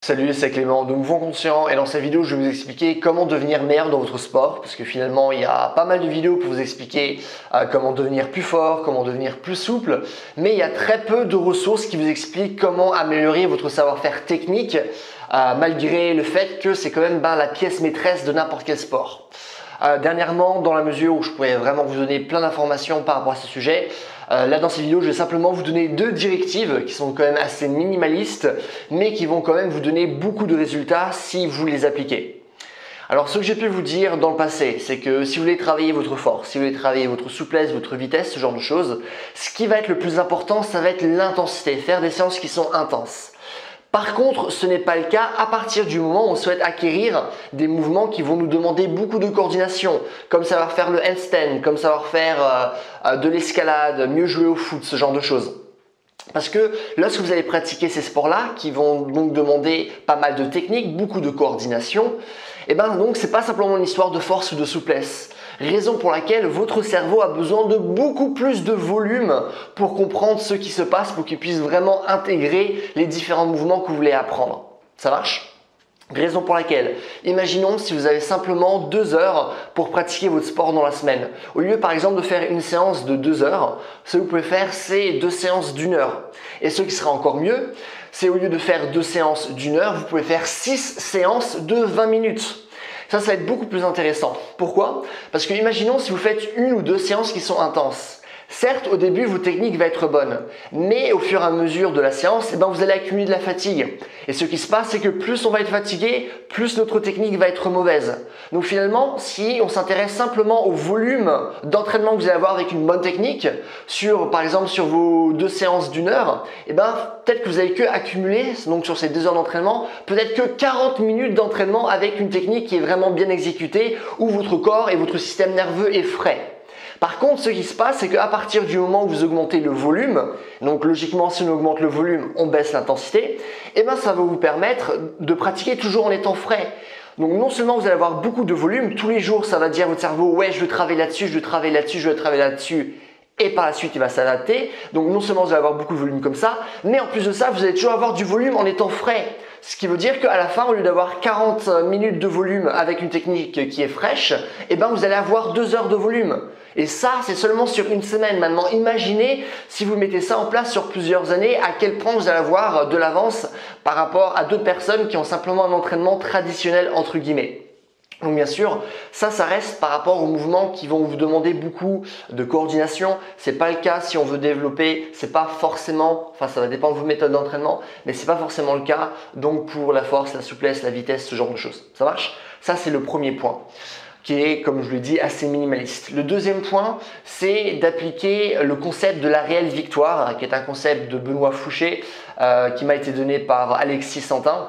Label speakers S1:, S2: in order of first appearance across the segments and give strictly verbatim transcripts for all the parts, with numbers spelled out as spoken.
S1: Salut, c'est Clément de Mouvement Conscient et dans cette vidéo je vais vous expliquer comment devenir meilleur dans votre sport parce que finalement il y a pas mal de vidéos pour vous expliquer euh, comment devenir plus fort, comment devenir plus souple, mais il y a très peu de ressources qui vous expliquent comment améliorer votre savoir-faire technique euh, malgré le fait que c'est quand même ben, la pièce maîtresse de n'importe quel sport. Euh, dernièrement, dans la mesure où je pourrais vraiment vous donner plein d'informations par rapport à ce sujet, euh, là dans cette vidéo je vais simplement vous donner deux directives qui sont quand même assez minimalistes mais qui vont quand même vous donner beaucoup de résultats si vous les appliquez. Alors ce que j'ai pu vous dire dans le passé, c'est que si vous voulez travailler votre force, si vous voulez travailler votre souplesse, votre vitesse, ce genre de choses, ce qui va être le plus important, ça va être l'intensité, faire des séances qui sont intenses. Par contre, ce n'est pas le cas à partir du moment où on souhaite acquérir des mouvements qui vont nous demander beaucoup de coordination, comme savoir faire le handstand, comme savoir faire euh, de l'escalade, mieux jouer au foot, ce genre de choses. Parce que lorsque vous allez pratiquer ces sports-là, qui vont donc demander pas mal de technique, beaucoup de coordination, et ben donc c'est pas simplement une histoire de force ou de souplesse. Raison pour laquelle votre cerveau a besoin de beaucoup plus de volume pour comprendre ce qui se passe, pour qu'il puisse vraiment intégrer les différents mouvements que vous voulez apprendre. Ça marche ? Raison pour laquelle, imaginons si vous avez simplement deux heures pour pratiquer votre sport dans la semaine. Au lieu par exemple de faire une séance de deux heures, ce que vous pouvez faire c'est deux séances d'une heure. Et ce qui sera encore mieux, c'est au lieu de faire deux séances d'une heure, vous pouvez faire six séances de vingt minutes. Ça, ça va être beaucoup plus intéressant. Pourquoi ? Parce que imaginons si vous faites une ou deux séances qui sont intenses. Certes, au début, votre technique va être bonne, mais au fur et à mesure de la séance, eh ben, vous allez accumuler de la fatigue. Et ce qui se passe, c'est que plus on va être fatigué, plus notre technique va être mauvaise. Donc finalement, si on s'intéresse simplement au volume d'entraînement que vous allez avoir avec une bonne technique, sur, par exemple sur vos deux séances d'une heure, eh ben, peut-être que vous avez que accumuler, donc sur ces deux heures d'entraînement, peut-être que quarante minutes d'entraînement avec une technique qui est vraiment bien exécutée, où votre corps et votre système nerveux est frais. Par contre, ce qui se passe, c'est qu'à partir du moment où vous augmentez le volume, donc logiquement, si on augmente le volume, on baisse l'intensité, et bien ça va vous permettre de pratiquer toujours en étant frais. Donc non seulement vous allez avoir beaucoup de volume, tous les jours ça va dire à votre cerveau « ouais, je veux travailler là-dessus, je veux travailler là-dessus, je veux travailler là-dessus », et par la suite il va s'adapter. Donc non seulement vous allez avoir beaucoup de volume comme ça, mais en plus de ça, vous allez toujours avoir du volume en étant frais. Ce qui veut dire qu'à la fin, au lieu d'avoir quarante minutes de volume avec une technique qui est fraîche, eh ben vous allez avoir deux heures de volume. Et ça, c'est seulement sur une semaine. Maintenant, imaginez si vous mettez ça en place sur plusieurs années, à quel point vous allez avoir de l'avance par rapport à d'autres personnes qui ont simplement un entraînement traditionnel entre guillemets. Donc bien sûr, ça, ça reste par rapport aux mouvements qui vont vous demander beaucoup de coordination. C'est pas le cas si on veut développer, c'est pas forcément, enfin ça va dépendre de vos méthodes d'entraînement, mais c'est pas forcément le cas. Donc pour la force, la souplesse, la vitesse, ce genre de choses. Ça marche ? Ça, c'est le premier point, qui est, comme je l'ai dit, assez minimaliste. Le deuxième point, c'est d'appliquer le concept de la réelle victoire, qui est un concept de Benoît Fouché, euh, qui m'a été donné par Alexis Santin.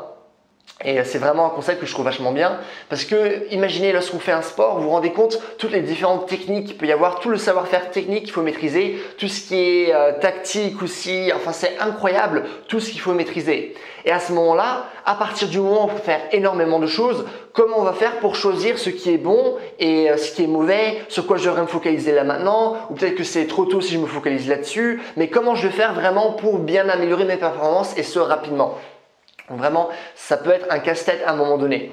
S1: Et c'est vraiment un concept que je trouve vachement bien parce que imaginez lorsqu'on fait un sport, vous vous rendez compte toutes les différentes techniques qu'il peut y avoir, tout le savoir-faire technique qu'il faut maîtriser, tout ce qui est euh, tactique aussi, enfin c'est incroyable tout ce qu'il faut maîtriser. Et à ce moment-là, à partir du moment où on peut faire énormément de choses, comment on va faire pour choisir ce qui est bon et euh, ce qui est mauvais, sur quoi je devrais me focaliser là maintenant, ou peut-être que c'est trop tôt si je me focalise là-dessus, mais comment je vais faire vraiment pour bien améliorer mes performances et ce rapidement. Vraiment, ça peut être un casse-tête à un moment donné.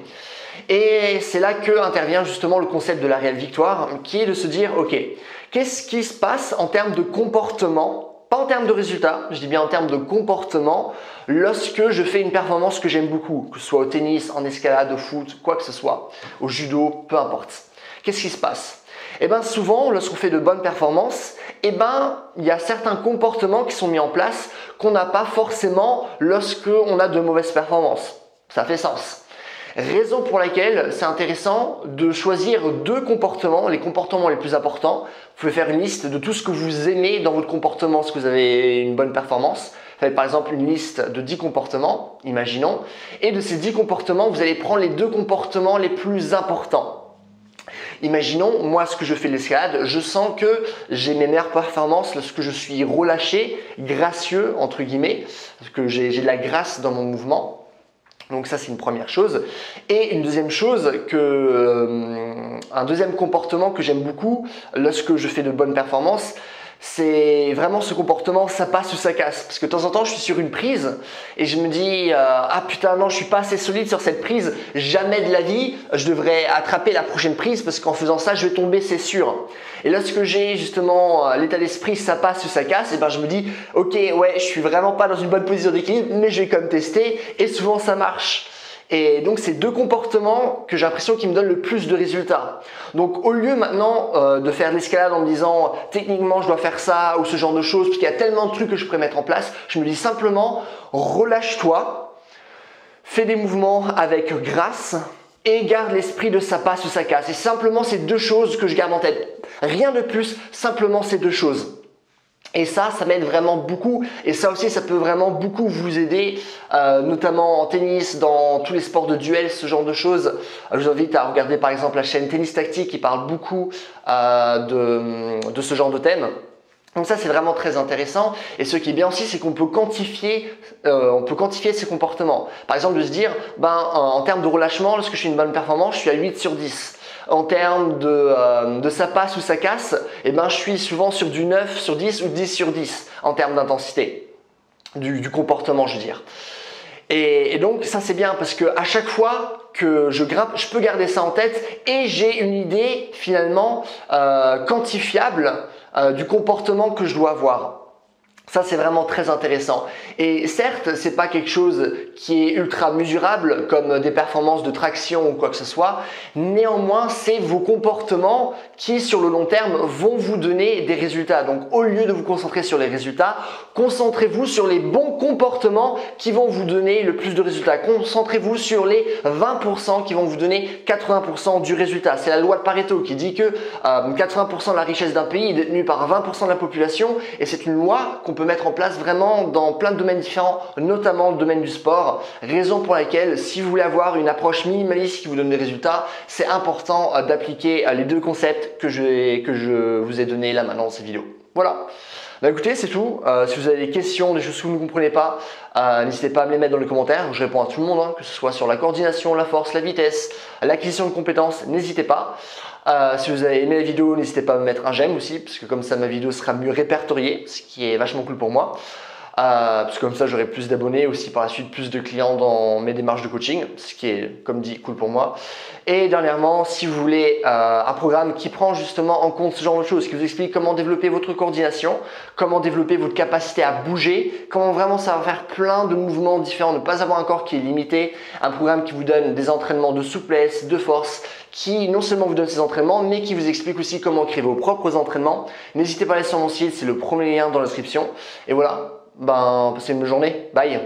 S1: Et c'est là que intervient justement le concept de la réelle victoire, qui est de se dire, ok, qu'est-ce qui se passe en termes de comportement, pas en termes de résultats, je dis bien en termes de comportement, lorsque je fais une performance que j'aime beaucoup, que ce soit au tennis, en escalade, au foot, quoi que ce soit, au judo, peu importe. Qu'est-ce qui se passe ? Eh bien souvent, lorsqu'on fait de bonnes performances, eh ben, il y a certains comportements qui sont mis en place qu'on n'a pas forcément lorsqu'on a de mauvaises performances. Ça fait sens. Raison pour laquelle c'est intéressant de choisir deux comportements, les comportements les plus importants. Vous pouvez faire une liste de tout ce que vous aimez dans votre comportement lorsque vous avez une bonne performance. Faites par exemple une liste de dix comportements, imaginons. Et de ces dix comportements, vous allez prendre les deux comportements les plus importants. Imaginons, moi, ce que je fais de l'escalade, je sens que j'ai mes meilleures performances lorsque je suis relâché, gracieux, entre guillemets, parce que j'ai de la grâce dans mon mouvement. Donc ça, c'est une première chose. Et une deuxième chose, que, euh, un deuxième comportement que j'aime beaucoup lorsque je fais de bonnes performances, c'est vraiment ce comportement, ça passe ou ça casse. Parce que de temps en temps, je suis sur une prise et je me dis euh, ah putain non, je suis pas assez solide sur cette prise, jamais de la vie je devrais attraper la prochaine prise parce qu'en faisant ça, je vais tomber, c'est sûr. Et lorsque j'ai justement euh, l'état d'esprit ça passe ou ça casse, et ben je me dis ok ouais, je suis vraiment pas dans une bonne position d'équilibre, mais je vais quand même tester et souvent ça marche. Et donc c'est deux comportements que j'ai l'impression qui me donnent le plus de résultats. Donc au lieu maintenant euh, de faire de l'escalade en me disant techniquement je dois faire ça ou ce genre de choses, parce qu'il y a tellement de trucs que je pourrais mettre en place, je me dis simplement relâche-toi, fais des mouvements avec grâce et garde l'esprit de ça passe ou ça casse. Et simplement ces deux choses que je garde en tête. Rien de plus, simplement ces deux choses. Et ça, ça m'aide vraiment beaucoup. Et ça aussi, ça peut vraiment beaucoup vous aider, euh, notamment en tennis, dans tous les sports de duel, ce genre de choses. Je vous invite à regarder par exemple la chaîne Tennis Tactique qui parle beaucoup euh, de, de ce genre de thème. Donc ça, c'est vraiment très intéressant. Et ce qui est bien aussi, c'est qu'on peut quantifier, euh, on peut quantifier ses comportements. Par exemple, de se dire, ben, en, en termes de relâchement, lorsque je fais une bonne performance, je suis à huit sur dix. En termes de, euh, de ça passe ou ça casse, eh ben, je suis souvent sur du neuf sur dix ou dix sur dix en termes d'intensité, du, du comportement, je veux dire. Et, et donc ça c'est bien parce que à chaque fois que je grimpe, je peux garder ça en tête et j'ai une idée finalement euh, quantifiable euh, du comportement que je dois avoir. Ça, c'est vraiment très intéressant. Et certes, c'est pas quelque chose qui est ultra mesurable comme des performances de traction ou quoi que ce soit. Néanmoins, c'est vos comportements qui, sur le long terme, vont vous donner des résultats. Donc, au lieu de vous concentrer sur les résultats, concentrez-vous sur les bons comportements qui vont vous donner le plus de résultats. Concentrez-vous sur les vingt pour cent qui vont vous donner quatre-vingts pour cent du résultat. C'est la loi de Pareto qui dit que euh, quatre-vingts pour cent de la richesse d'un pays est détenue par vingt pour cent de la population et c'est une loi qu'on peut mettre en place vraiment dans plein de domaines différents, notamment le domaine du sport. Raison pour laquelle, si vous voulez avoir une approche minimaliste qui vous donne des résultats, c'est important euh, d'appliquer euh, les deux concepts que je, que je vous ai donnés là maintenant dans cette vidéo. Voilà. Bah écoutez, c'est tout. Euh, si vous avez des questions, des choses que vous ne comprenez pas, euh, n'hésitez pas à me les mettre dans les commentaires. Je réponds à tout le monde, hein, que ce soit sur la coordination, la force, la vitesse, l'acquisition de compétences, n'hésitez pas. Euh, si vous avez aimé la vidéo, n'hésitez pas à me mettre un j'aime aussi, parce que comme ça ma vidéo sera mieux répertoriée, ce qui est vachement cool pour moi. Euh, parce que comme ça j'aurai plus d'abonnés, aussi par la suite plus de clients dans mes démarches de coaching, ce qui est comme dit cool pour moi. Et dernièrement, si vous voulez euh, un programme qui prend justement en compte ce genre de choses, qui vous explique comment développer votre coordination, comment développer votre capacité à bouger, comment vraiment ça va faire plein de mouvements différents, ne pas avoir un corps qui est limité, un programme qui vous donne des entraînements de souplesse, de force, qui non seulement vous donne ces entraînements, mais qui vous explique aussi comment créer vos propres entraînements. N'hésitez pas à aller sur mon site, c'est le premier lien dans la description. Et voilà. Ben, passez une bonne journée. Bye.